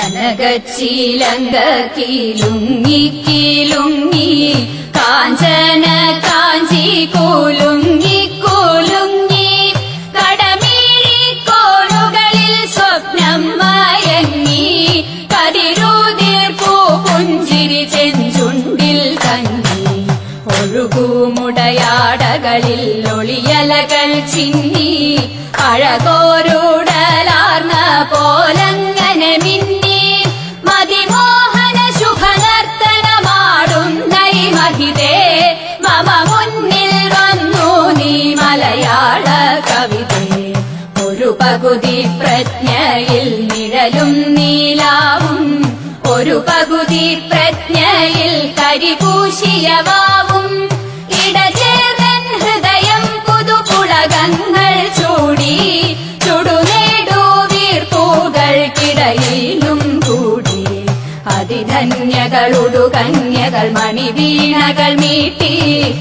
കനകച്ചിലങ്ക കീലുങ്ങി കീലുങ്ങി കാഞ്ചന കാഞ്ചി കൂലുങ്ങി കൂലുങ്ങി കടമീഴി കോണുകളിൽ സ്വപ്നം മയങ്ങി കതിരൂതിർ പൂ പുഞ്ചിരി ചെഞ്ചുണ്ടിൽ തങ്ങി ഒഴുകുമുടയാടകളിൽ ഒളിയലകൾ ചിന്നി അഴകോരുടലാർന്ന പോലങ്ങനെ മിന്നി മതിമോഹന ശുഭനർത്തനമാടുന്ന മഹിതേ മമ മുന്നിൽ വന്നു നീ മലയാള കവിതേ ഒരു പകുതി പ്രജ്ഞയിൽ നിഴലും നീലാവും ഒരു പകുതി പ്രജ്ഞയിൽ കരിപൂശിയവാവും ഇടചേർന്നൻ ഹൃദയം പുതുപുളകങ്ങൾ ചൂടി ചുടുനേടു വീർപ്പൂകൾക്കിടയിലും കൂടി അതിധന്യകളുടു കന്യകൾ മണിവീണകൾ മീട്ടി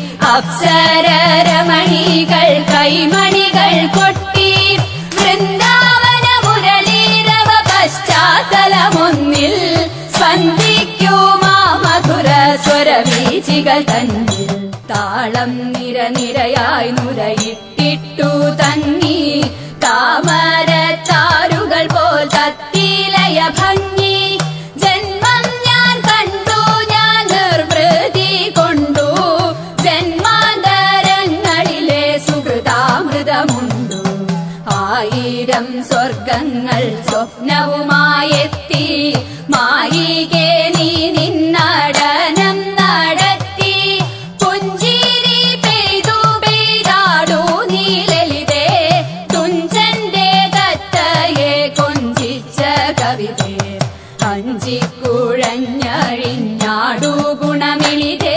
അപ്സരരമണികൾ കൈമണികൾ കൊട്ടി വൃന്ദാവന മുരളീരവ പശ്ചാത്തലമൊന്നിൽ സ്പന്ദിക്കുമാ മധുര സ്വരവീചികൾ തന്നിൽ താളം നിരനിരയായി നുരയിട്ടിട്ടു തന്നി താമരത്താരുകൾ പോൽ തത്തിലയ ഭംഗി ജന്മം ഞാൻ കണ്ടു ഞാൻ നിർവൃതി കൊണ്ടു ജന്മാന്തരങ്ങളിലെ സുഹൃതാമൃതമുണ്ടു ആയിരം സ്വർഗങ്ങൾ സ്വപ്നവുമായെത്തി മായികേ നീ നിന്നടനം നടത്തി പുഞ്ചിരി പെയ്തു പെയ്താടൂ നീ ലളിതേ തുഞ്ചന്റെ തത്തയെ കൊഞ്ചിച്ച കവിതേ അഞ്ചിക്കുഴഞ്ഞഴിഞ്ഞാടു ഗുണമിളിതേ